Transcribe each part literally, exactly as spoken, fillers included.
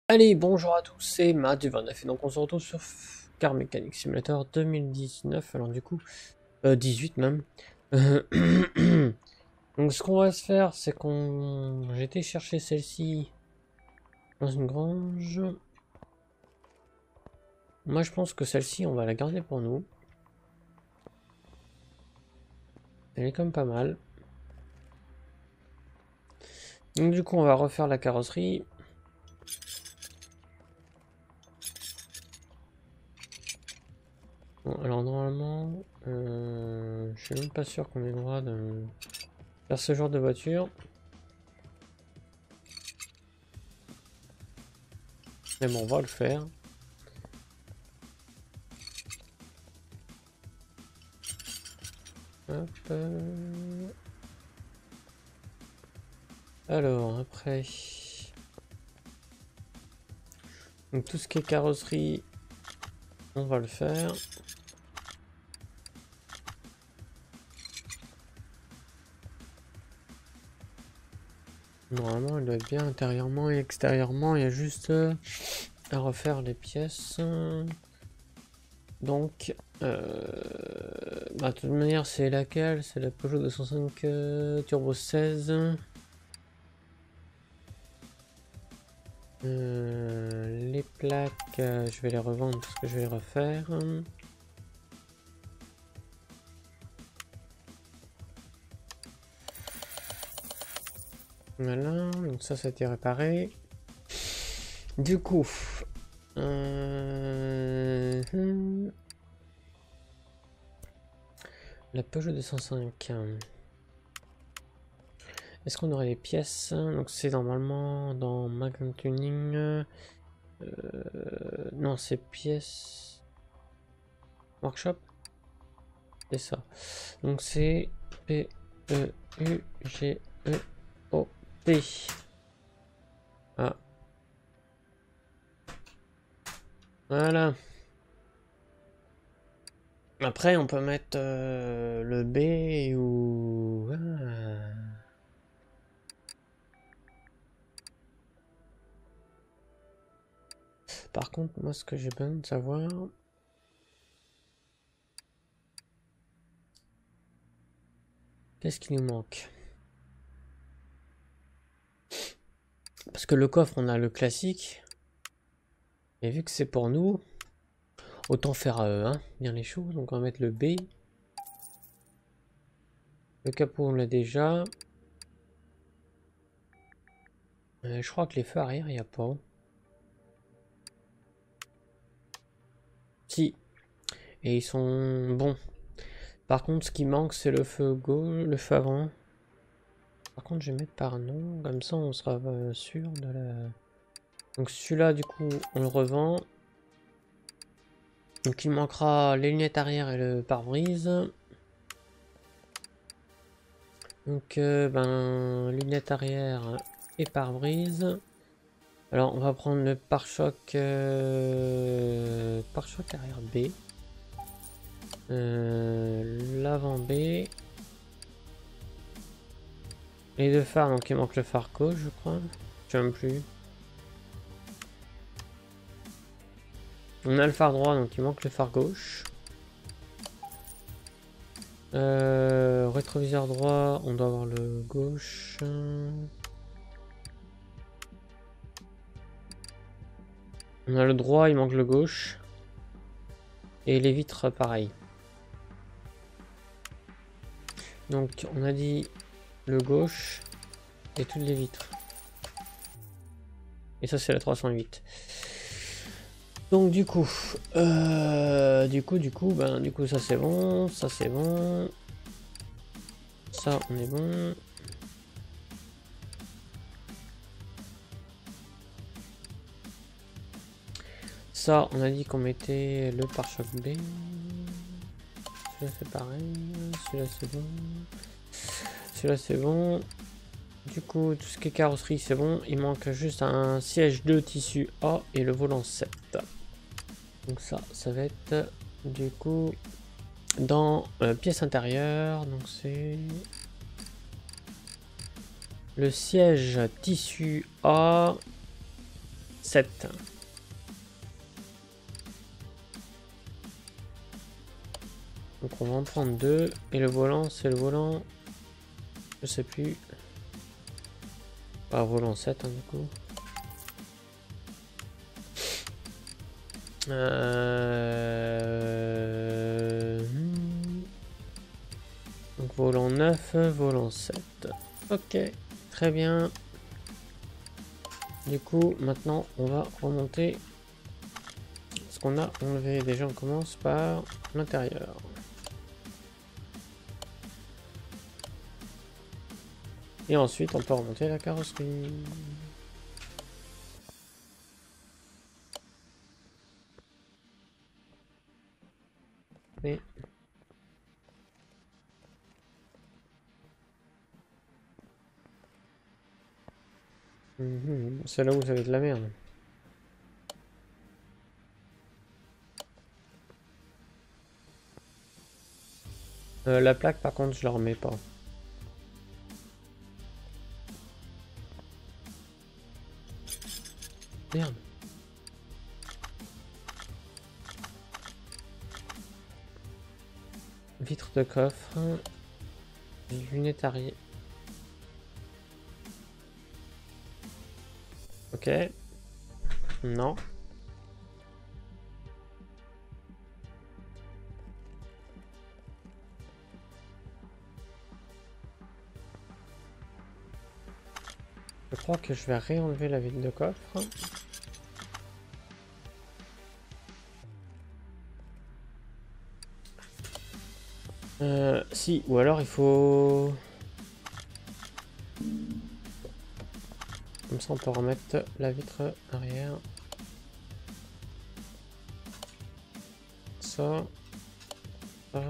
Allez, bonjour à tous, c'est Matt du vingt-neuf et donc on se retrouve sur Car Mechanic Simulator deux mille dix-neuf, alors du coup, euh, dix-huit même. Euh, donc ce qu'on va se faire, c'est qu'on... J'ai été chercher celle-ci dans une grange. Moi je pense que celle-ci, on va la garder pour nous. Elle est quand même pas mal. Donc du coup, on va refaire la carrosserie. Bon, alors normalement, euh, je suis même pas sûr qu'on ait le droit de faire ce genre de voiture. Mais bon, on va le faire. Hop. euh, Alors, après... Donc tout ce qui est carrosserie, on va le faire. Normalement, elle doit être bien intérieurement et extérieurement. Il y a juste euh, à refaire les pièces. Donc, euh, bah, de toute manière, c'est laquelle? C'est la Peugeot deux cent cinq euh, Turbo seize. Euh, les plaques, euh, je vais les revendre parce que je vais les refaire. Voilà, donc ça, ça a été réparé. Du coup, euh... la Peugeot deux cent cinq. Est-ce qu'on aurait les pièces? Donc c'est normalement dans Magazine Tuning. Euh... Non, c'est pièces Workshop. C'est ça. Donc c'est P E U G E O P. Ah. Voilà. Après, on peut mettre euh, le B ou... Ah. Par contre, moi, ce que j'ai besoin de savoir... Qu'est-ce qui nous manque? Parce que le coffre, on a le classique. Et vu que c'est pour nous... Autant faire euh, hein, bien les choses. Donc on va mettre le B. Le capot, on l'a déjà. Euh, je crois que les feux arrière, il n'y a pas. Si. Et ils sont bons. Par contre, ce qui manque, c'est le feu gauche, le feu avant. Par contre, je vais mettre par nom. Comme ça, on sera euh, sûr de la... Donc celui-là, du coup, on le revend. Donc il manquera les lunettes arrière et le pare-brise. Donc, euh, ben, lunettes arrière et pare-brise. Alors, on va prendre le pare-choc euh, pare-choc arrière B. Euh, L'avant B. Les deux phares, donc il manque le phare gauche, je crois. Je sais même plus. On a le phare droit, donc il manque le phare gauche. Euh, rétroviseur droit, on doit avoir le gauche. On a le droit, il manque le gauche. Et les vitres, pareil. Donc on a dit le gauche et toutes les vitres. Et ça c'est la trois cent huit. Donc du coup, euh, du coup, du coup, ben du coup ça c'est bon, ça c'est bon. Ça on est bon. Ça on a dit qu'on mettait le pare-choc B. Celui-là c'est pareil, celui-là c'est bon. Celui-là c'est bon. Du coup, tout ce qui est carrosserie, c'est bon. Il manque juste un siège de tissu A et le volant sept. Donc ça, ça va être du coup dans euh, pièce intérieure. Donc c'est le siège tissu A. sept. Donc on va en prendre deux. Et le volant, c'est le volant. Je sais plus. Ah, volant sept, hein, du coup. Euh... Donc volant neuf, volant sept. Ok, très bien. Du coup, maintenant, on va remonter ce qu'on a enlevé. Déjà, on commence par l'intérieur. Et ensuite, on peut remonter la carrosserie. Et... Mmh, c'est là où ça va être de la merde. Euh, la plaque, par contre, je la remets pas. Merde. Vitre de coffre. Lunettes arrière. Ok. Non. Je crois que je vais réenlever la vitre de coffre. Euh, si, ou alors il faut... Comme ça on peut remettre la vitre arrière. Ça. Ça.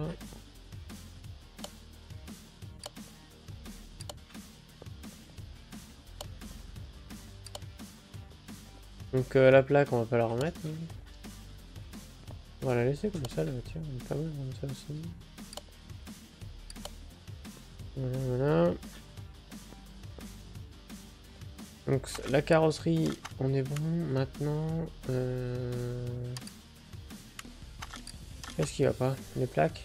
Donc euh, la plaque on va pas la remettre. Mais... On va la laisser comme ça la voiture, elle est pas mal comme ça aussi. Voilà, voilà. Donc la carrosserie, on est bon. Maintenant, euh... qu'est-ce qui va pas? Les plaques?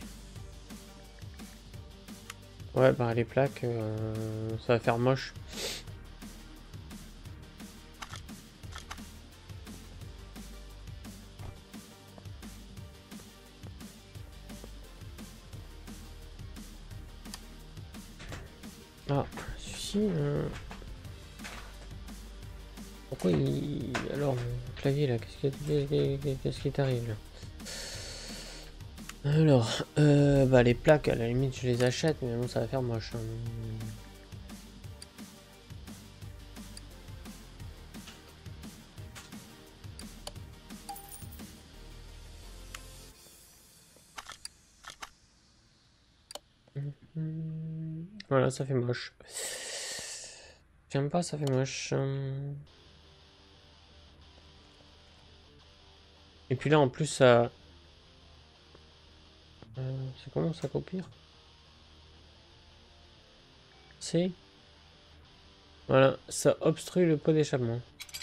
Ouais, bah les plaques, euh... ça va faire moche. Ah, celui-ci... Euh... Pourquoi il... Alors, mon clavier là, qu'est-ce qui qu'est-ce qui t'arrive là? Alors, euh, bah les plaques, à la limite, je les achète, mais bon, ça va faire moche. Hein. Voilà, ça fait moche. J'aime pas, ça fait moche. Et puis là, en plus, ça... Euh, c'est comment ça copie? C'est... Voilà, ça obstrue le pot d'échappement.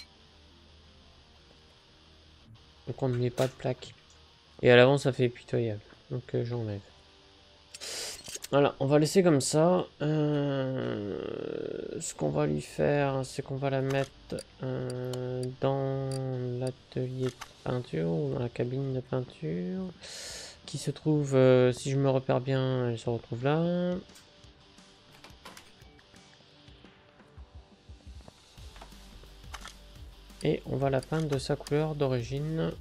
Donc on ne met pas de plaque. Et à l'avant, ça fait pitoyable. Donc euh, j'enlève. Voilà, on va laisser comme ça. Euh, ce qu'on va lui faire, c'est qu'on va la mettre euh, dans l'atelier de peinture ou dans la cabine de peinture. Qui se trouve, euh, si je me repère bien, elle se retrouve là. Et on va la peindre de sa couleur d'origine.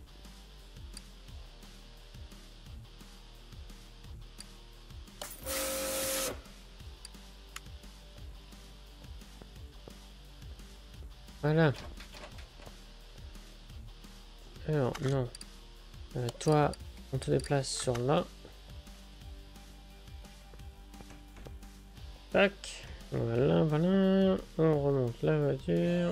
Voilà. Alors, non. Euh, toi, on te déplace sur là. Tac. Voilà, voilà. On remonte la voiture.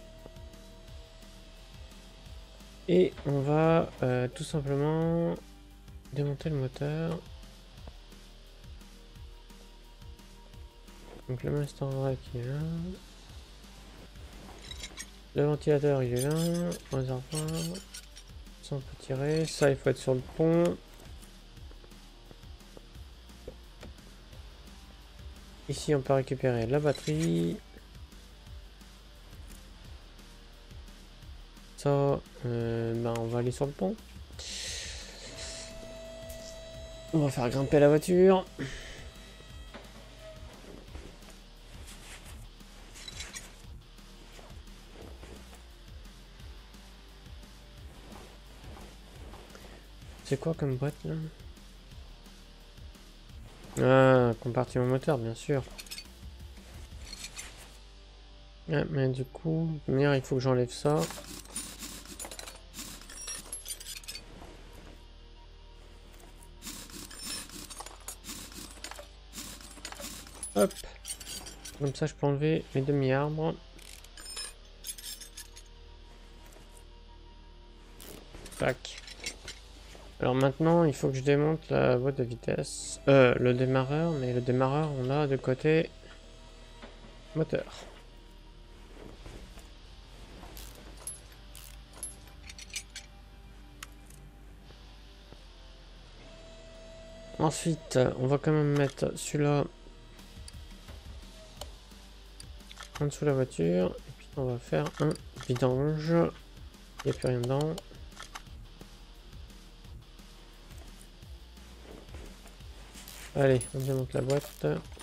Et on va euh, tout simplement démonter le moteur. Donc le Mustang qui est là. le ventilateur il est là, réservoir, ça on peut tirer, ça il faut être sur le pont. Ici on peut récupérer la batterie. Ça, euh, ben on va aller sur le pont. On va faire grimper la voiture. C'est quoi comme boîte là? Ah, compartiment moteur, bien sûr. Ah, mais du coup, il faut que j'enlève ça. Hop. Comme ça, je peux enlever les demi-arbres. Tac. Alors maintenant, il faut que je démonte la boîte de vitesse. Euh, le démarreur, mais le démarreur, on a de côté moteur. Ensuite, on va quand même mettre celui-là en dessous de la voiture. Et puis on va faire un vidange. Il n'y a plus rien dedans. Allez, on démonte la boîte.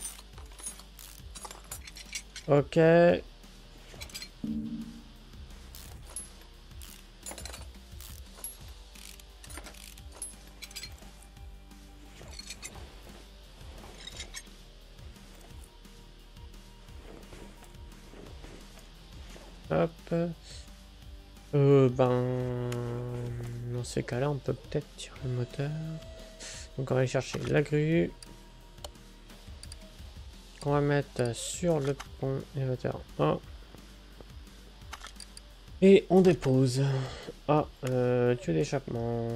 Ok. Hop. Euh, ben... Dans ces cas-là, on peut peut-être tirer le moteur. Donc on va aller chercher la grue. On va mettre sur le pont élévateur un. Et on dépose. Ah, euh, tuyau d'échappement.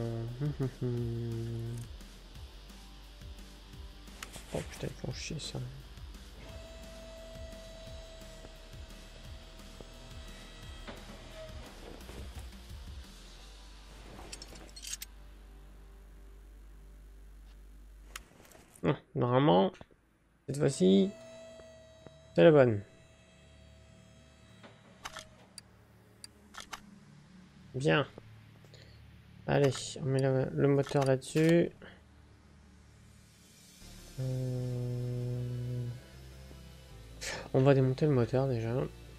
Oh putain, ils font chier ça. Ah, normalement, cette fois-ci, c'est la bonne. Bien. Allez, on met le, le moteur là-dessus. Euh... On va démonter le moteur déjà.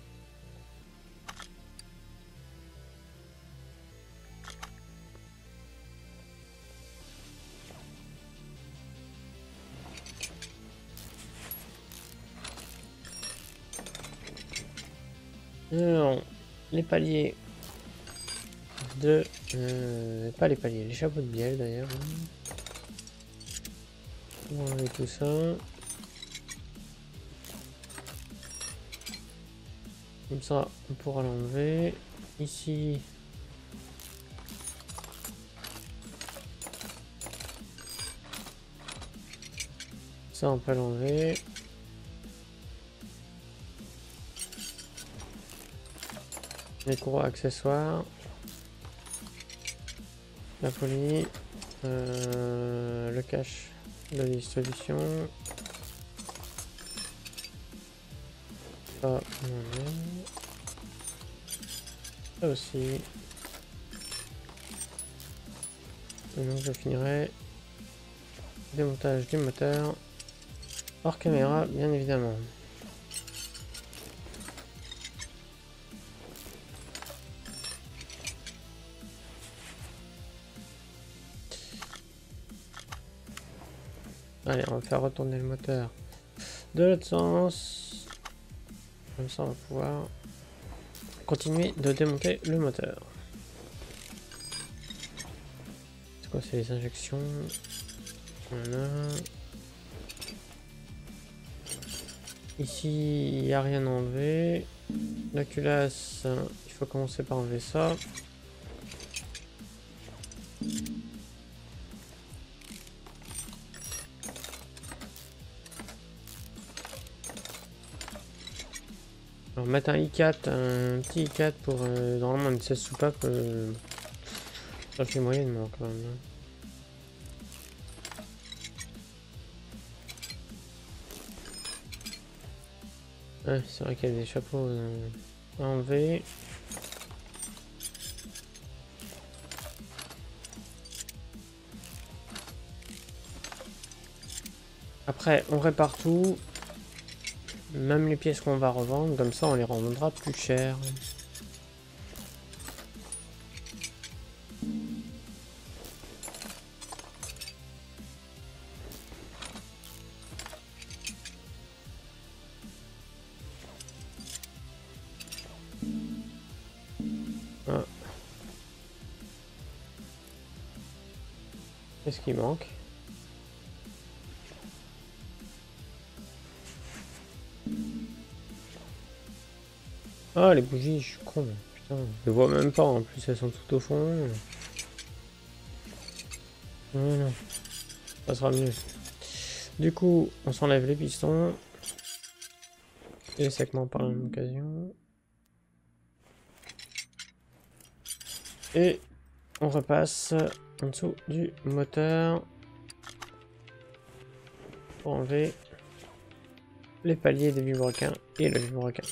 Alors, les paliers de... Euh, pas les paliers, les chapeaux de bielle d'ailleurs. On va enlever tout ça. Comme ça, on pourra l'enlever. Ici... Ça, on peut l'enlever. Les courroies accessoires. La polie. Euh, le cache de distribution. Ça, on enlève. Ça aussi. Et donc je finirai démontage du moteur hors caméra, bien évidemment. Allez, on va faire retourner le moteur de l'autre sens. Comme ça, on va pouvoir continuer de démonter le moteur. C'est quoi? C'est les injections. Voilà. Ici, il n'y a rien à enlever. La culasse, il faut commencer par enlever ça. Alors mettre un i quatre, un petit i quatre pour euh, normalement une seize soupape, euh, ça fait moyennement quand même. Ouais, c'est vrai qu'il y a des chapeaux euh, à enlever. Après, on répare tout. Même les pièces qu'on va revendre, comme ça on les revendra plus cher. Ah. Qu'est-ce qui manque? Ah, les bougies, je suis con. Putain, je les vois même pas, en plus elles sont tout au fond. Non, non. Ça sera mieux. Du coup, on s'enlève les pistons. Et les segments par la même occasion. Et on repasse en dessous du moteur. Pour enlever les paliers des vilebrequins et le vilebrequin.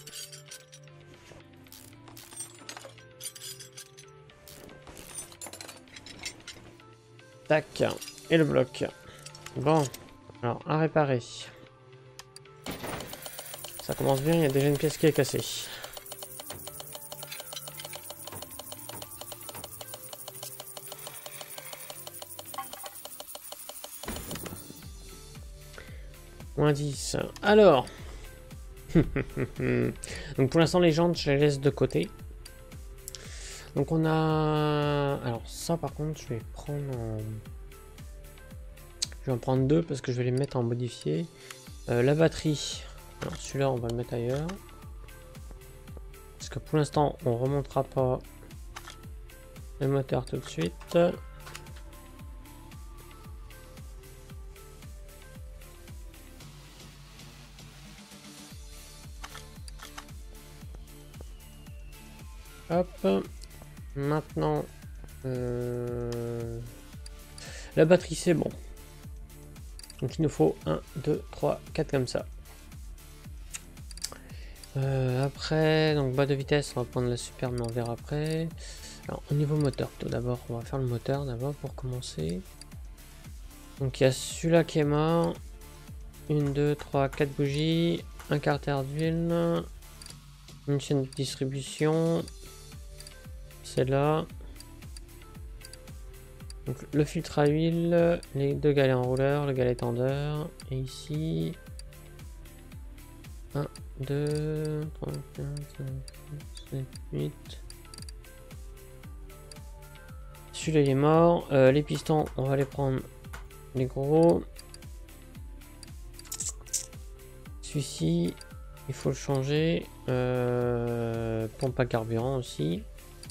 Tac, et le bloc. Bon, alors à réparer. Ça commence bien, il y a déjà une pièce qui est cassée. Moins dix. Alors. Donc pour l'instant les jantes je les laisse de côté. Donc on a... Alors ça par contre je vais prendre en... Je vais en prendre deux parce que je vais les mettre en modifié. Euh, la batterie. Alors celui-là on va le mettre ailleurs. Parce que pour l'instant on remontera pas le moteur tout de suite. Hop. Maintenant, euh... la batterie c'est bon. Donc il nous faut un, deux, trois, quatre comme ça. Euh, après, donc bas de vitesse, on va prendre la superbe, mais on verra après. Alors au niveau moteur, tout d'abord, on va faire le moteur d'abord pour commencer. Donc il y a celui-là qui est mort. Une, deux, trois, quatre bougies, un carter d'huile, une chaîne de distribution. Celle-là. Donc le filtre à huile, les deux galets enrouleurs, le galet tendeur, et ici un, deux, trois, quatre, cinq, sept, huit. Celui-là il est mort. Euh, les pistons, on va les prendre les gros. Celui-ci, il faut le changer. Euh, pompe à carburant aussi.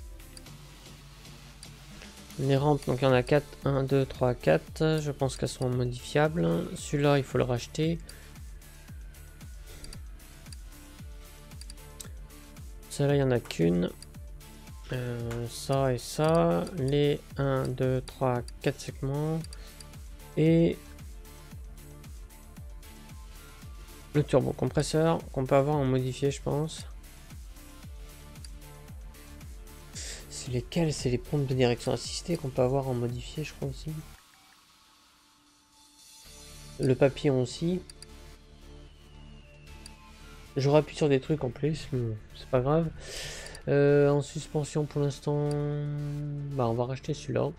Les rampes, donc il y en a quatre, un, deux, trois, quatre, je pense qu'elles sont modifiables. Celui-là, il faut le racheter. Celle-là, il n'y en a qu'une. Euh, ça et ça. Les un, deux, trois, quatre segments. Et le turbo compresseur qu'on peut avoir en modifié, je pense. C'est lesquels? C'est les pompes de direction assistée qu'on peut avoir en modifié, je crois aussi. Le papillon aussi. Je rappuie sur des trucs en plus, mais c'est pas grave. Euh, en suspension pour l'instant, bah on va racheter celui-là.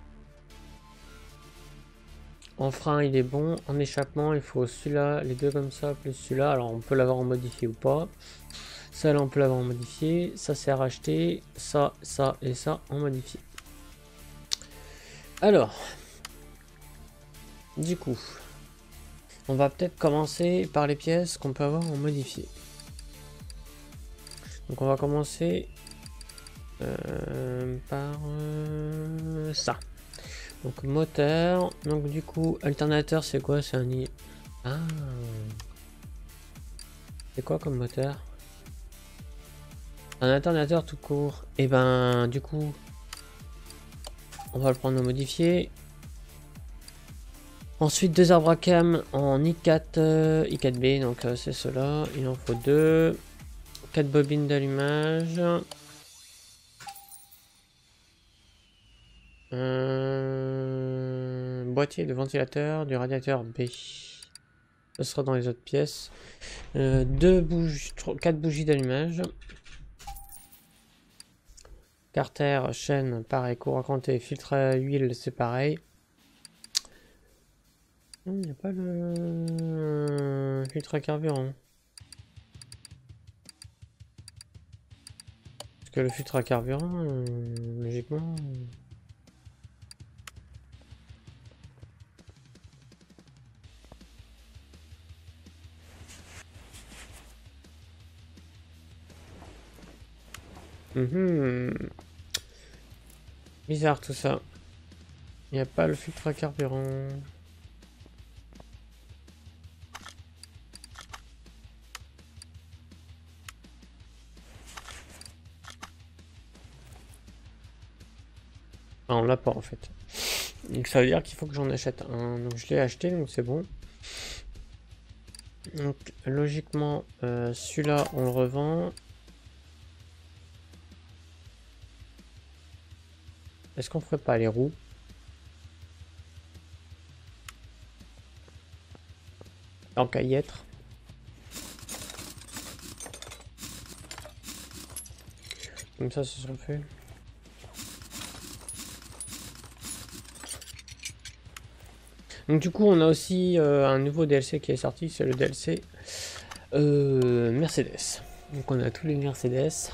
En frein il est bon. En échappement il faut celui-là, les deux comme ça, plus celui-là. Alors on peut l'avoir en modifié ou pas. Ça là on peut l'avoir en modifié. Ça c'est à racheter. Ça, ça et ça en modifié. Alors, du coup, on va peut-être commencer par les pièces qu'on peut avoir en modifié. Donc on va commencer euh, par euh, ça. Donc moteur. Donc du coup, alternateur c'est quoi? C'est un i. Ah. C'est quoi comme moteur? Un alternateur tout court. Et ben du coup, on va le prendre au modifié. Ensuite deux arbres à cam en I quatre, euh, I quatre B, donc euh, c'est cela. Il en faut deux. quatre bobines d'allumage. Euh, boîtier de ventilateur du radiateur B. Ce sera dans les autres pièces. Euh, deux bougies, quatre bougies d'allumage. Carter, chaîne, pareil, courant compté, filtre à huile, c'est pareil. Il n'y a pas le filtre à carburant. Parce que le filtre à carburant, euh, logiquement... Mmh. Bizarre tout ça. Il n'y a pas le filtre à carburant. Ah, on l'a pas en fait. Donc ça veut dire qu'il faut que j'en achète un. Donc je l'ai acheté, donc c'est bon. Donc logiquement, euh, celui-là on le revend. Est-ce qu'on ferait pas les roues? Tant qu'à y être. Comme ça, ce sera fait. Donc du coup, on a aussi euh, un nouveau D L C qui est sorti, c'est le D L C euh, Mercedes. Donc on a tous les Mercedes.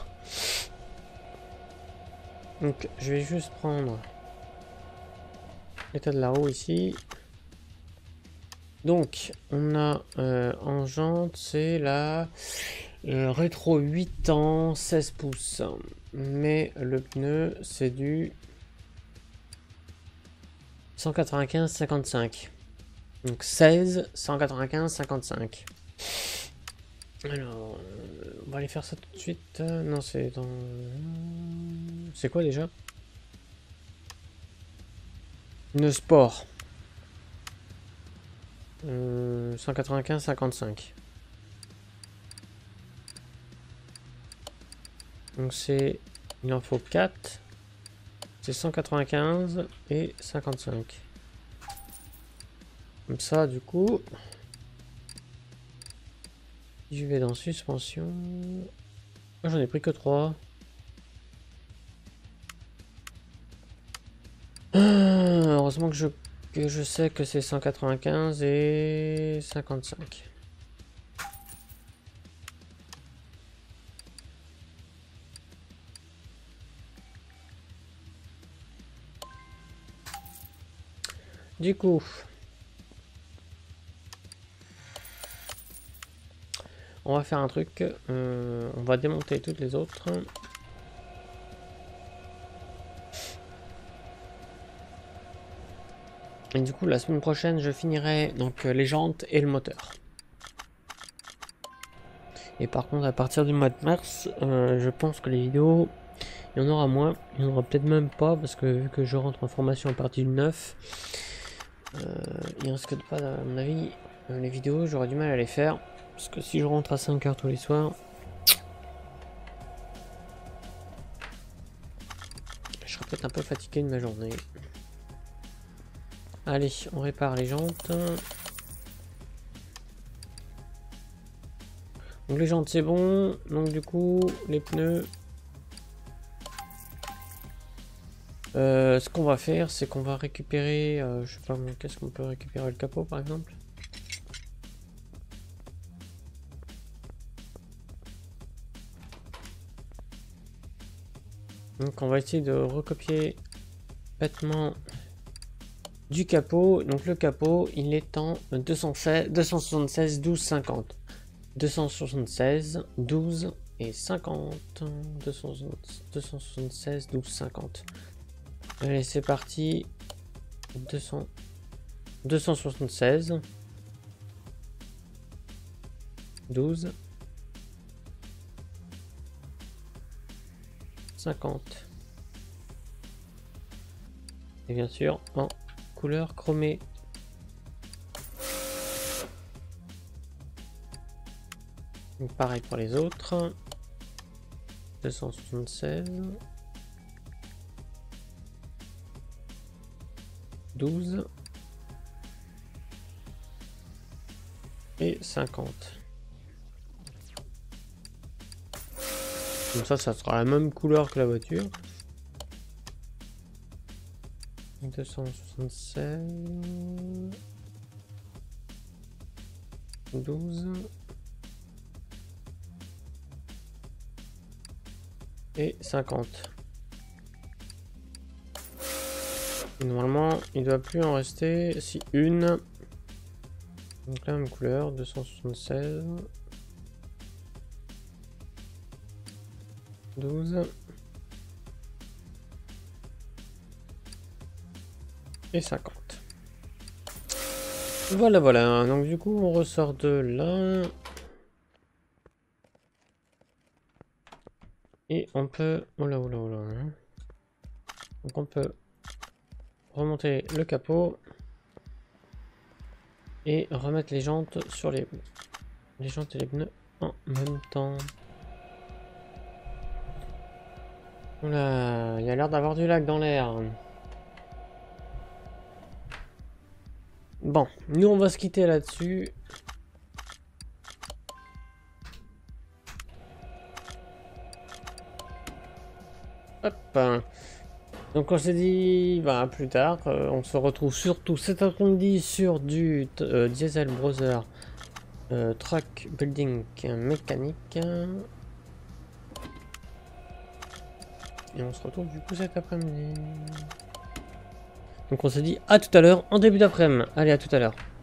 Donc je vais juste prendre l'état de la roue ici. Donc on a euh, en jante, c'est la euh, rétro huit ans, seize pouces. Mais le pneu, c'est du cent quatre-vingt-quinze cinquante-cinq. Donc seize, cent quatre-vingt-quinze cinquante-cinq. Alors, euh, on va aller faire ça tout de suite. Non, c'est dans... C'est quoi déjà? Une sport. Euh, cent quatre-vingt-quinze cinquante-cinq. Donc c'est... Il en faut quatre. C'est cent quatre-vingt-quinze et cinquante-cinq. Comme ça, du coup... Je vais dans suspension. Oh, j'en ai pris que trois. Ah, heureusement que je, que je sais que c'est cent quatre-vingt-quinze et cinquante-cinq. Du coup... On va faire un truc, euh, on va démonter toutes les autres. Et du coup, la semaine prochaine, je finirai donc les jantes et le moteur. Et par contre, à partir du mois de mars, euh, je pense que les vidéos, il y en aura moins. Il n'y en aura peut-être même pas, parce que vu que je rentre en formation à partir du neuf, euh, il risque de pas, à mon avis, euh, les vidéos, j'aurai du mal à les faire. Parce que si je rentre à cinq heures tous les soirs, je serai peut-être un peu fatigué de ma journée. Allez, on répare les jantes. Donc les jantes c'est bon. Donc du coup, les pneus. Euh, ce qu'on va faire, c'est qu'on va récupérer... Euh, je sais pas, qu'est-ce qu'on peut récupérer? Le capot par exemple. Donc on va essayer de recopier bêtement du capot. Donc le capot, il est en deux cent soixante-seize douze cinquante. deux cent soixante-seize douze et cinquante. deux cent soixante-seize douze cinquante. Allez, c'est parti. deux cents, deux cent soixante-seize douze cinquante. Et bien sûr en couleur chromée. Donc pareil pour les autres. deux cent soixante-seize. douze. Et cinquante. Comme ça, ça sera la même couleur que la voiture. deux cent soixante-seize. douze. Et cinquante. Normalement, il ne doit plus en rester si une. Donc la même couleur, deux cent soixante-seize. douze. Et cinquante. Voilà, voilà. Donc du coup, on ressort de là. Et on peut... Oula, oula, oula. Donc on peut remonter le capot. Et remettre les jantes sur les... Les jantes et les pneus en même temps. Oula, il y a l'air d'avoir du lac dans l'air. Bon, nous on va se quitter là-dessus. Hop. Donc on s'est dit, bah plus tard, euh, on se retrouve surtout cet après-midi sur du euh, Diesel Browser euh, Truck Building mécanique. Et on se retrouve du coup cet après-midi. Donc on se dit à tout à l'heure en début d'après-midi. Allez, à tout à l'heure.